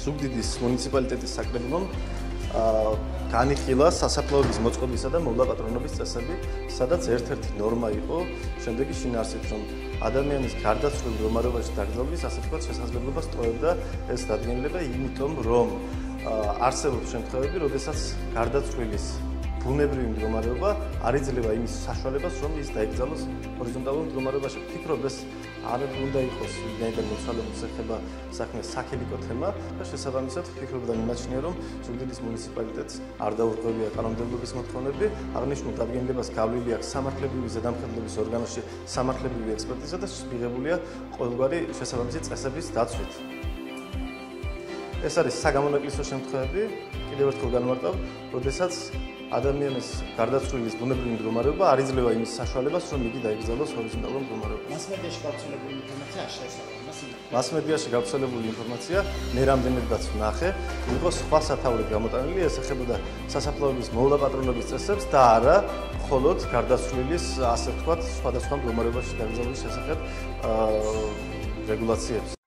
ზუგდიდის მუნიციპალიტეტის საკრებულომ განიხილა სასაფლაოების მოწყობისა და მოვლა-პატრონობის წესები, სადაც ერთ-ერთი ნორმა იყო შემდეგი შინაარსით, რომ ადამიანის გარდაცვლილ მდგომარეობაში დაკრძალვის ასე ვთქვათ შესაძლებლობას ტოვებდა ეს დადგენილება, იმიტომ რომ არსებობს შემთხვევები, როდესაც გარდაცვლილის ბუნებრივი მდგომარეობა არ იძლევა იმის საშუალებას, რომ ის დაიკრძალოს ჰორიზონტალურ მდგომარეობაში. ვფიქრობ, ეს არ უნდა იყოს ვინაიდან მოცვალებულს ეხება საქმე საქელიკო თემა და შესაბამისად ვფიქრობ და მიმაჩნია, რომ ზუგდიდის მუნიციპალიტეტს არ დაურღვევია კანონმდებლობის მოთხოვნები, აღნიშნულ დადგენილებას გავლილი აქვს სამართლებრივი ზედამხედველობის ორგანოში სამართლებრივი ექსპერტიზა და მიღებულია ყოველგვარი შესაბამისი წესების დაცვით. ეს არის საგამონაკლისო შემთხვევები, კიდევ ერთხელ განმარტავ, როდესაც ადამიანის გარდაცვლილის ბუნებრივი მდგომარეობა არ იძლევა იმის საშუალებას, რომ იგი დაიკრძალოს ჰორიზონტალურ მდგომარეობაში. მასმედიაში გავრცელებული ინფორმაცია არ შეესაბამება. მასმედიაში გავრცელებული ინფორმაცია მე რამდენადაც ვნახე, იყო სხვა სათაურით გამოტანილი, ეს ეხებოდა სასაფლაოების მოვლა-პატრონობის წესებს და არა მხოლოდ გარდაცვლილის, ასე ვთქვათ, სხვადასხვა მდგომარეობაში დაკრძალვის შესახებ რეგულაციებს.